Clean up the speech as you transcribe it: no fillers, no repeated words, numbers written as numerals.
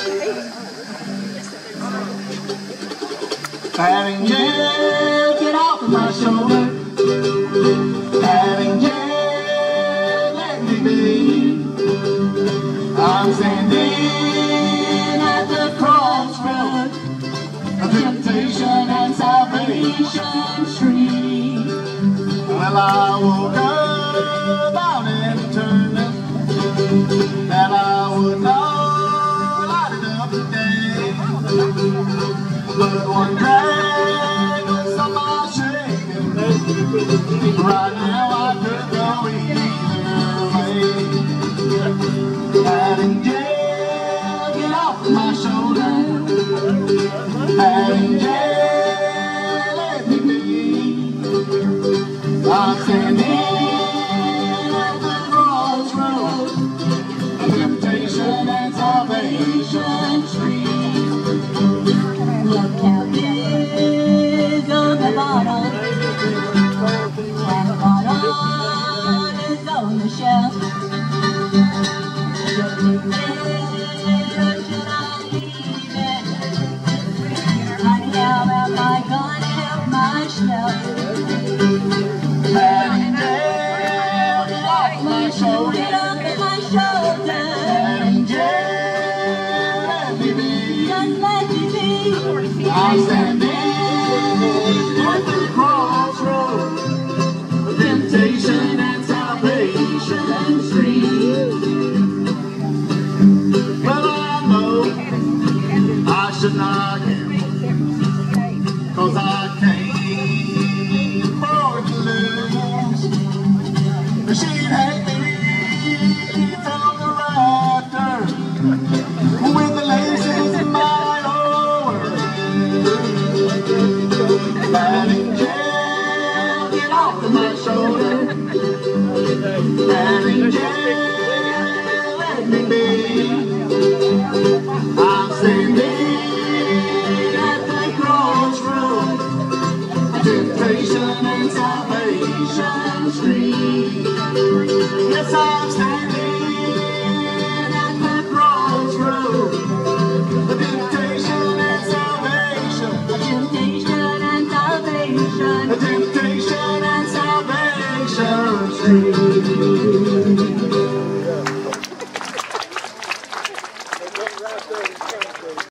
Having jail, get off of my shoulder. Having jail, let me be. I'm standing at the crossroad of temptation and salvation street. Well, I woke up out in eternity, that I would not light it up today. But one drag was somehow shaking. Right now I could go either way. Having jail, get off my shoulder. Having jail, let me be. I'm standing at the crossroad of temptation and salvation street. Look how big on the bottle, and the bottle is on the shelf. Should I leave it? Right now am I gonna help myself? Having jail, get off my shoulder. Get off my shoulder. Having jail, let me be. Just let me be. I'm standing at the crossroad of temptation and salvation street. Well, I know I should not gamble, 'cause I can't afford to lose. She'd hang me from the rafter with the laces in my having jail, get off of my shoulder. Having jail, let me be. I'm standing at the crossroad of temptation and salvation street. Yes, I'm standing at the crossroad of temptation and salvation. The temptation and salvation street.